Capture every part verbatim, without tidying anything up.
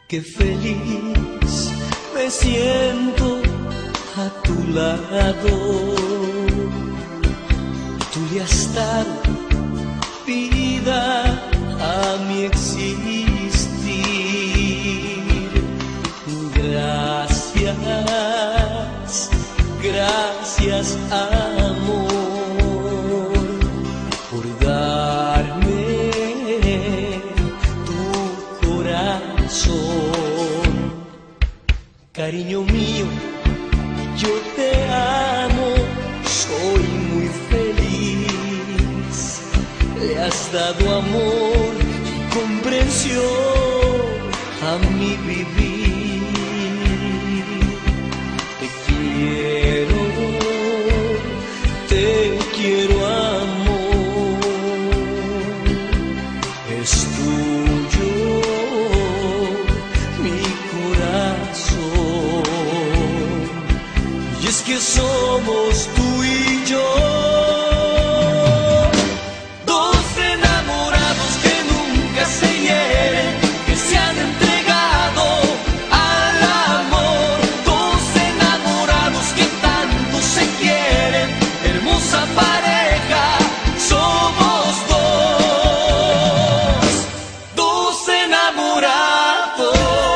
Qué feliz me siento a tu lado. Tú le has dado vida a mi existir. Gracias, gracias amor, por darme tu corazón. Cariño mío, yo te amo, soy muy feliz. Le has dado amor y comprensión a mi vivir. Te quiero, te quiero amor, es tuyo mi corazón. Y es que somos tú y yo, dos enamorados que nunca se hieren, que se han entregado al amor. Dos enamorados que tanto se quieren, hermosa pareja, somos dos, dos enamorados.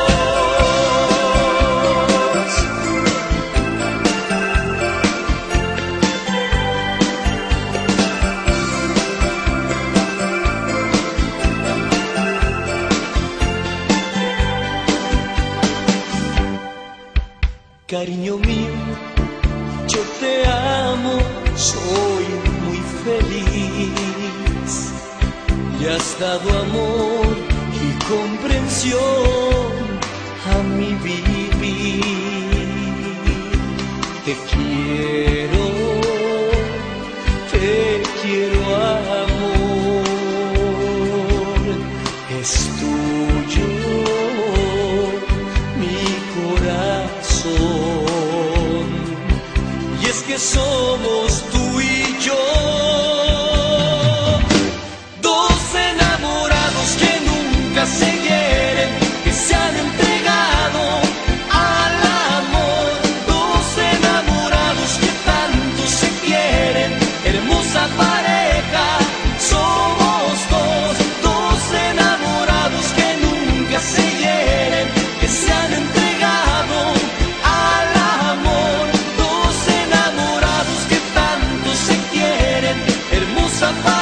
Cariño mío, yo te amo, soy muy feliz. Le has dado amor y comprensión a mi vivir. Te quiero, te quiero amor, es tuyo mi corazón. Y es que somos tú y yo, dos enamorados que nunca se hieren, que se han entregado al amor. Dos enamorados que tanto se quieren, hermosa pareja, somos dos, dos enamorados que nunca se hieren, que se han entregado al amor. Dos enamorados que tanto se quieren, hermosa pareja.